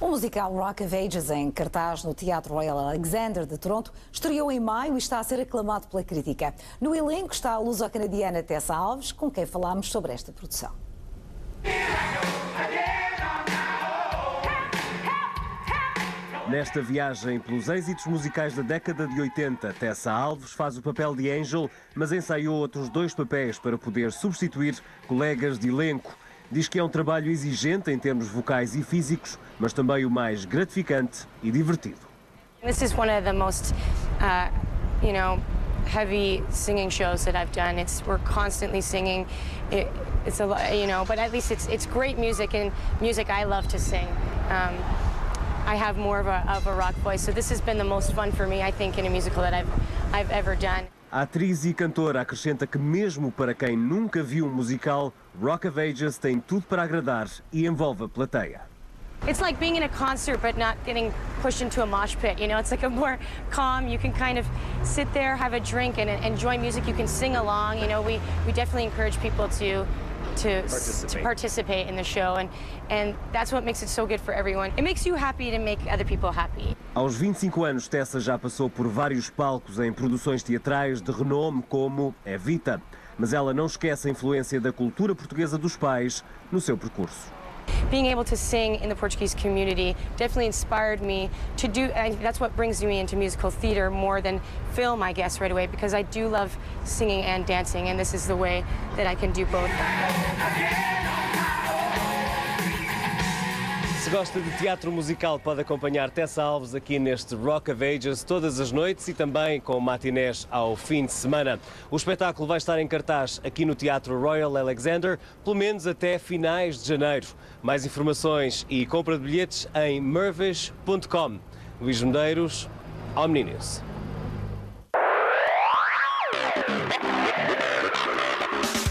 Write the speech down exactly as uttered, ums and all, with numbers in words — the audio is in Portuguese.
O musical Rock of Ages, em cartaz no Teatro Royal Alexander de Toronto, estreou em maio e está a ser aclamado pela crítica. No elenco está a luso-canadiana Tessa Alves, com quem falámos sobre esta produção. Nesta viagem pelos êxitos musicais da década de oitenta, Tessa Alves faz o papel de Angel, mas ensaiou outros dois papéis para poder substituir colegas de elenco. Diz que é um trabalho exigente em termos vocais e físicos, mas também o mais gratificante e divertido. This is one of the most, uh, you know, heavy singing shows that I've done. It's we're constantly singing. It, it's a lot, you know, but at least it's it's great music and music I love to sing. Um, I have more of a of a rock voice, so this has been the most fun for me, I think, in a musical that I've I've ever done. A atriz e cantora acrescenta que mesmo para quem nunca viu um musical, Rock of Ages tem tudo para agradar e envolve a plateia. It's like being in a concert but not getting pushed into a mosh pit, you know, it's like a more calm, you can kind of sit there, have a drink and enjoy music, you can sing along, you know, we, we definitely encourage people to To participate. to participate in the show, and and that's what makes it so good for everyone. It makes you happy to make other people happy. Aos vinte e cinco anos, Tessa já passou por vários palcos em produções teatrais de renome como Evita, mas ela não esquece a influência da cultura portuguesa dos pais no seu percurso. Being able to sing in the Portuguese community definitely inspired me to do, and that's what brings me into musical theater more than film, I guess, right away, because I do love singing and dancing, and this is the way that I can do both. Se gosta de teatro musical, pode acompanhar Tessa Alves aqui neste Rock of Ages todas as noites e também com matinés ao fim de semana. O espetáculo vai estar em cartaz aqui no Teatro Royal Alexander, pelo menos até finais de janeiro. Mais informações e compra de bilhetes em mervis ponto com. Luís Medeiros, Omni News.